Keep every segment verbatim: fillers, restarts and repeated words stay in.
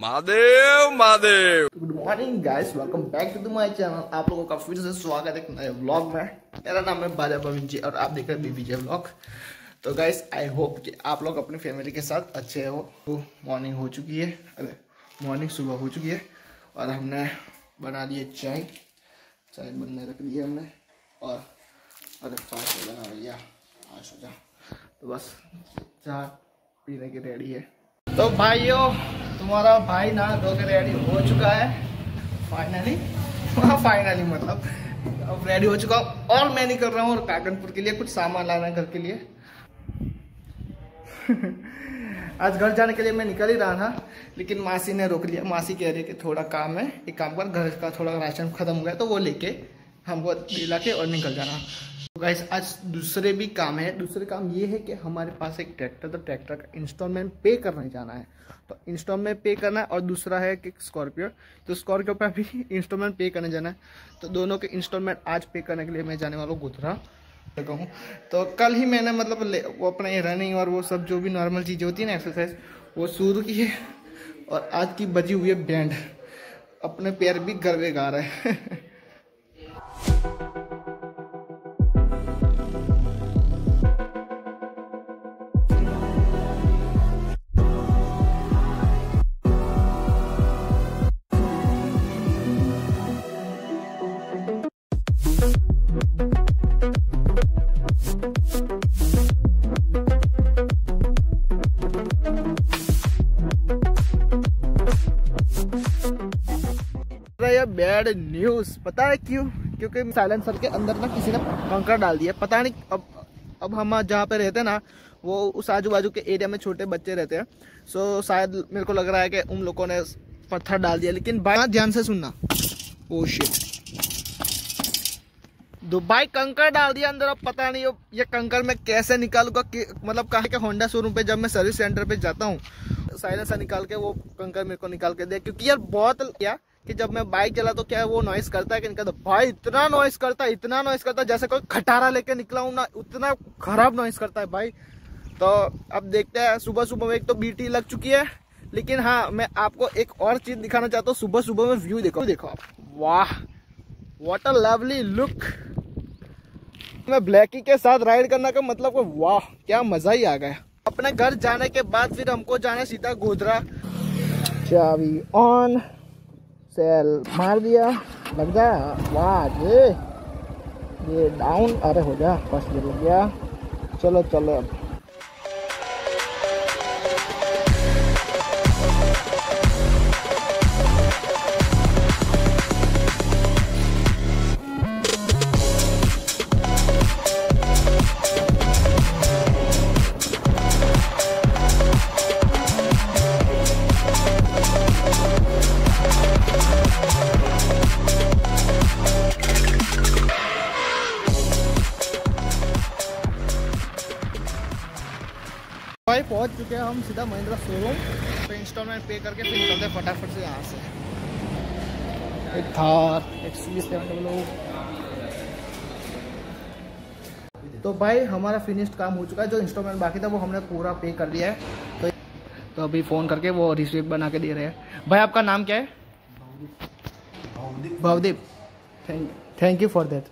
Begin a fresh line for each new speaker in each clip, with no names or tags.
Mahadev Mahadev.
Good morning guys, welcome back to my channel. आप लोगों का फिर से स्वागत है एक नए व्लॉग में। मेरा नाम है बाजा पवन जी और आप देख रहे हैं बीबीजे व्लॉग। तो गाइस आई होप कि आप लोग अपनी फैमिली के साथ अच्छे हो। तो मॉर्निंग हो चुकी है, अरे मॉर्निंग सुबह हो चुकी है और हमने बना लिए चाय। चाय बनने रख दी है हमने और अरे फास्ट बना भैया फास्ट हो जा। तो बस चाय पीने की रेडी है। तो भाइयों, तुम्हारा भाई ना धो के रेडी हो चुका है फाइनली। हाँ फाइनली मतलब अब रेडी हो चुका हूँ और मैं नहीं कर रहा हूँ और काकनपुर के लिए कुछ सामान लाना है घर के लिए। आज घर जाने के लिए मैं निकल ही रहा था, लेकिन मासी ने रोक लिया। मासी कह रही कि थोड़ा काम है, एक काम कर, घर का थोड़ा राशन खत्म हो गया तो वो लेके हमको दिला के और निकल जाना। तो गाइस आज दूसरे भी काम है। दूसरे काम ये है कि हमारे पास एक ट्रैक्टर, तो ट्रैक्टर का इंस्टॉलमेंट पे करने जाना है। तो इंस्टॉलमेंट पे करना है और दूसरा है कि स्कॉर्पियो, तो स्कॉर्पियो पर भी इंस्टॉलमेंट पे करने जाना है। तो दोनों के इंस्टॉलमेंट आज पे करने के लिए मैं जाने वाला हूँ गोधरा लगा हूँ। तो कल ही मैंने मतलब वो अपने रनिंग और वो सब जो भी नॉर्मल चीज़ें होती है ना, एक्सरसाइज, वो शुरू की है और आज की बजी हुई है बैंड। अपने पैर भी गरबे गा रहे हैं। बैड न्यूज, पता है क्यों? क्योंकि साइलेंसर के अंदर ना किसी ने कंकड़ डाल दिया, पता नहीं। अब अब हम जहाँ पे रहते हैं ना, वो उस आजू बाजू के एरिया में छोटे बच्चे रहते हैं। सो शायद मेरे को लग रहा है कि उन लोगों ने पत्थर डाल दिया। लेकिन बात ध्यान से सुनना, ओ शिट, दुबई कंकड़ डाल दिया अंदर। अब पता नहीं ये कंकड़ मैं कैसे निकालूंगा। मतलब कहा कि होंडा शोरूम पे जब मैं सर्विस सेंटर पे जाता हूँ, साइलेंसर निकाल के वो कंकड़ मेरे को निकाल के दे। क्योंकि यार बहुत क्या कि जब मैं बाइक चला तो क्या वो नॉइस करता है कि नहीं करता? भाई इतना नॉइस करता है, इतना नॉइस करता है जैसे कोई खटारा लेके निकला हूं ना, उतना खराब नॉइस करता है भाई। तो अब देखते हैं। सुबह सुबह में एक तो बीटी लग चुकी है, लेकिन हाँ मैं आपको एक और चीज दिखाना चाहता हूँ। सुबह सुबह में व्यू देखो, देखो आप, वाह व्हाट अ लवली लुक। मैं ब्लैकी के साथ राइड करने का मतलब वाह क्या मजा ही आ गया। अपने घर जाने के बाद फिर हमको जाना सीधा गोधरा। चाबी ऑन, सेल मार दिया, लग जा, वाह ये ये डाउन, अरे हो जा, बस ये लग गया। चलो चलो अब भाई पहुंच चुके हैं हम सीधा महिंद्रा शोरूम पे। इंस्टॉलमेंट पे करके फिर निकलते हैं फटाफट से यहाँ से। एक थार एक्सयूवी सेवन डबल। तो भाई हमारा फिनिश्ड काम हो चुका है। जो इंस्टॉलमेंट बाकी था वो हमने पूरा पे कर दिया है। तो, तो अभी फ़ोन करके वो रिसीप्ट बना के दे रहे हैं। भाई आपका नाम क्या है? Bhavdeep. Thank thank you for that.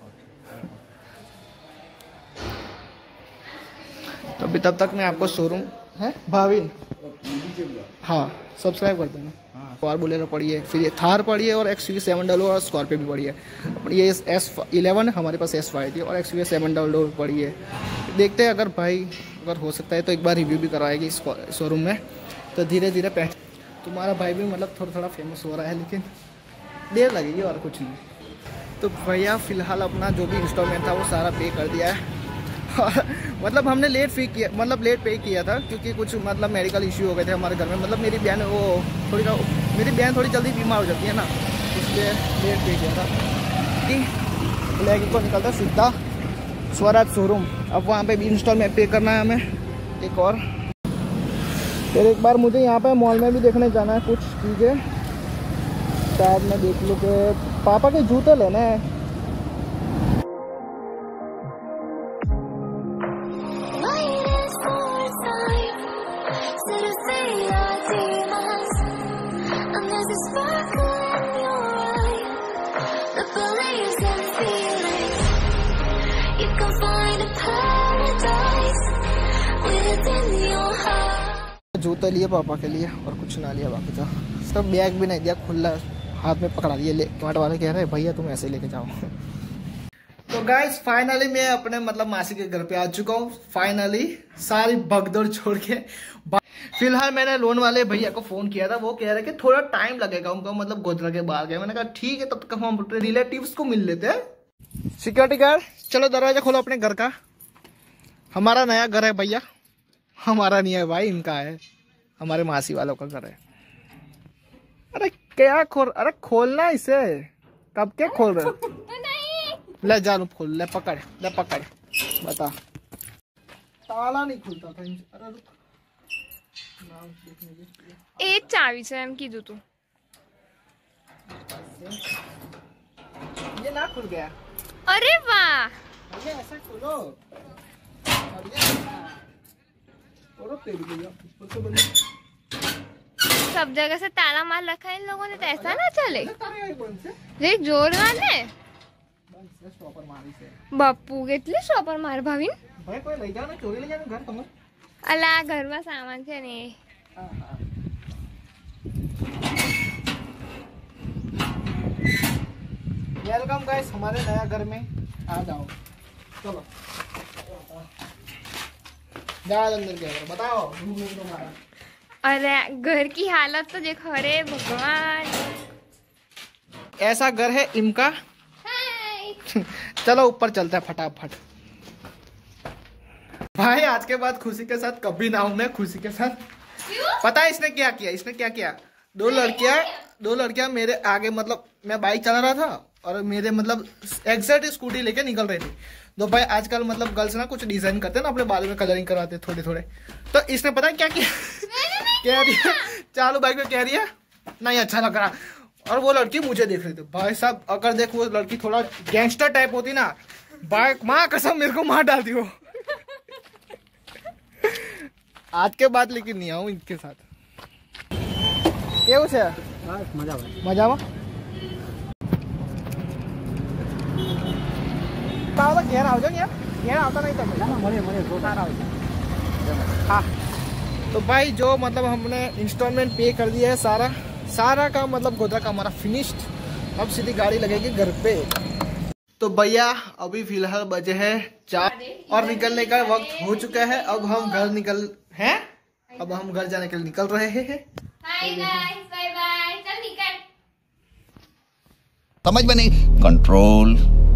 तो अभी तब तक मैं आपको शोरूम है भाविन, हाँ सब्सक्राइब कर देना। कार बोलेरो पड़ी है, फिर ये थार पड़ी है और एक्सयूवी सेवन डबल और स्कॉर्पियो भी पड़ी है। ये एस इलेवन है, हमारे पास एस फाइव थी और एक्सयूवी सेवन डबल पड़ी है। देखते हैं अगर भाई अगर हो सकता है तो एक बार रिव्यू भी करवाएगी इस शोरूम में। तो धीरे धीरे पहचान, तुम्हारा भाई भी मतलब थोड़ा थोड़ा फेमस हो रहा है, लेकिन देर लगेगी और कुछ नहीं। तो भैया फ़िलहाल अपना जो भी इंस्टॉलमेंट था वो सारा पे कर दिया है। मतलब हमने लेट पे किया, मतलब लेट पे किया था क्योंकि कुछ मतलब मेडिकल इश्यू हो गए थे हमारे घर में। मतलब मेरी बहन वो थोड़ी मेरी बहन थोड़ी जल्दी बीमार हो जाती है ना, इसलिए लेट पे किया था। कि ब्लैक को निकलता सीधा स्वराज शोरूम। अब वहाँ पे भी इंस्टॉलमेंट पे करना है हमें एक और। फिर एक बार मुझे यहाँ पे मॉल में भी देखने जाना है कुछ चीज़ें। शायद मैं देख लूँ कि पापा के जूते लेने हैं। जूते लिए पापा के लिए और कुछ ना लिया बाकी तो सब। बैग भी नहीं दिया, खुला हाथ में पकड़ा दिए। ले टमाटर वाले कह रहे हैं भैया तुम ऐसे लेके जाओ। तो गाइस फाइनली मैं अपने मतलब मासी के घर पे आ चुका हूँ। फाइनली सारी भगदौड़ छोड़ के। फिलहाल मैंने लोन वाले भैया को फोन किया था, वो कह रहे कि थोड़ा टाइम लगेगा उनको, मतलब गोधरा के बाहर गए। मैंने कहा ठीक है, तब तक हम अपने रिलेटिव्स को मिल लेते हैं। सिक्योरिटी गार्ड चलो दरवाजा खोलो अपने घर का। हमारा नया घर है भैया, हमारा नहीं है भाई, इनका है, हमारे मासी वालों का घर है। अरे क्या खोल, अरे खोलना इसे, कब क्या खोल रहे हो? ले जा खोल, ले पकड़, ले पकड़, बता। ताला नहीं खुलता था। अरे
एक चाबी से हम की दो तू।
ये ना खुल गया।
अरे वाह,
अरे ऐसा खोलो।
सब जगह से ताला मार रखा है इन लोगों ने, तो ऐसा ना चले। देख जोर मारने बापू કેટલી શોપર માર ભાવિન
ભાઈ કોઈ લઈ જાવ ને, ચોરી લઈ જાવ ઘર તમે।
અલા ઘરમાં સામાન છે ને।
वेलकम गाइस हमारे नया घर में, आ जाओ चलो। जाओ अंदर के अंदर, बताओ रूम रूम तुम्हारा।
अरे घर की हालत तो देखो, अरे भगवान।
ऐसा घर है इनका। चलो ऊपर चलते हैं फटाफट। भाई आज के बाद खुशी के साथ कभी ना हूं मैं, खुशी के साथ। पता है इसने क्या किया? इसने क्या किया, दो लड़कियां दो लड़कियां मेरे आगे, मतलब मैं बाइक चला रहा था और मेरे मतलब एग्जैक्ट स्कूटी लेके निकल रही थी। तो भाई आजकल मतलब गर्ल्स ना कुछ डिजाइन करते हैं ना, अपने बालों में कलरिंग करवाते थोड़े थोड़े। तो इसने पता है क्या किया? कह रही चालू बाइक में, कह रही है नहीं अच्छा लग रहा, और वो लड़की मुझे देख रही थी। भाई साहब अगर देख वो लड़की थोड़ा गैंगस्टर टाइप होती ना, बाइक माँ कसम मेरे को मार डालती हो। आज के बाद लेकिन नहीं आऊँ इनके साथ। કેવું છે? મજામાં મજામાં। તાવ ઘેર આવજો ને, ઘેર આવતા નહીં તમે। ના મળે મળે તો સારા આવજો। हाँ तो भाई जो मतलब हमने इंस्टॉलमेंट पे कर दिया है, सारा सारा का मतलब गोधरा का हमारा फिनिश्ड। अब सीधी गाड़ी लगेगी घर पे। तो भैया अभी फिलहाल बजे है चार और निकलने का वक्त हो चुका है। अब हम घर निकल हैं, अब हम घर जाने के लिए निकल रहे हैं।
हाय गाइस, बाय बाय, चल निकल।
समझ में नहीं, कंट्रोल।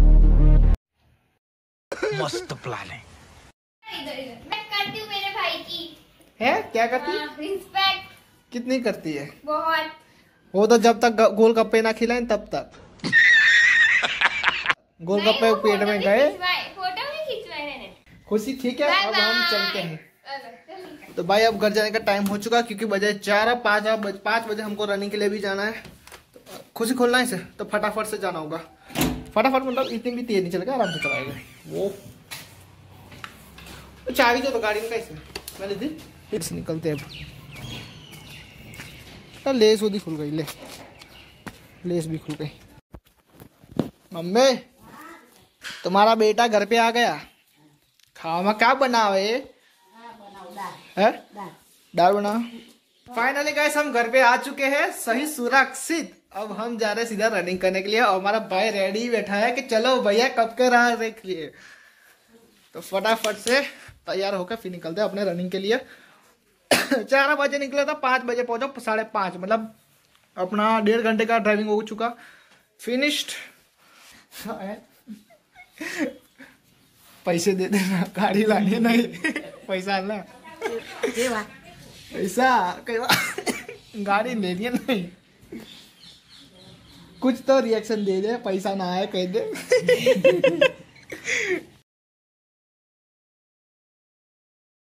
मस्त प्लान है।
इधर इधर मैं करती हूँ मेरे भाई की।
है क्या करती?
रिस्पेक्ट
कितनी करती है?
बहुत।
वो तो जब तक गोलगप्पे ना खिलाएं तब तक। गोलगप्पे पेट में गए।
फोटो नहीं खिंचवाए मैंने।
खुशी ठीक है, अब हम चलते हैं। तो भाई अब घर जाने का टाइम हो चुका, क्योंकि बजे चार पाँच पाँच बजे हमको रनिंग के लिए भी जाना है। तो खुशी खोलना है इसे, तो फटाफट से जाना होगा। फटाफट मतलब इतनी भी तेज नहीं चलेगा, आराम से चलाएगा वो। तो चाबी तो गाड़ी में कैसे मैंने दी, फिर निकलते हैं। तो लेस उदी खुल गई, ले लेस भी खुल गई। मम्मी तुम्हारा बेटा घर पे आ गया, खाओ में क्या बनावे है? दाल बना। फाइनली गाइस हम घर पे आ चुके हैं सही सुरक्षित। अब हम जा रहे हैं सीधा रनिंग करने के लिए, और हमारा भाई रेडी बैठा है कि चलो भैया कब के राह देख लिए। तो फटाफट से तैयार होकर फिर निकलते हैं अपने रनिंग के लिए। चार बजे निकला था, पाँच बजे पहुंचो, साढ़े पाँच मतलब अपना डेढ़ घंटे का ड्राइविंग हो चुका, फिनिश्ड। पैसे दे देना, गाड़ी लानी नहीं। पैसा ना पैसा कई बार गाड़ी लेनी है नहीं, कुछ तो रिएक्शन दे दे, पैसा ना आए कह दे।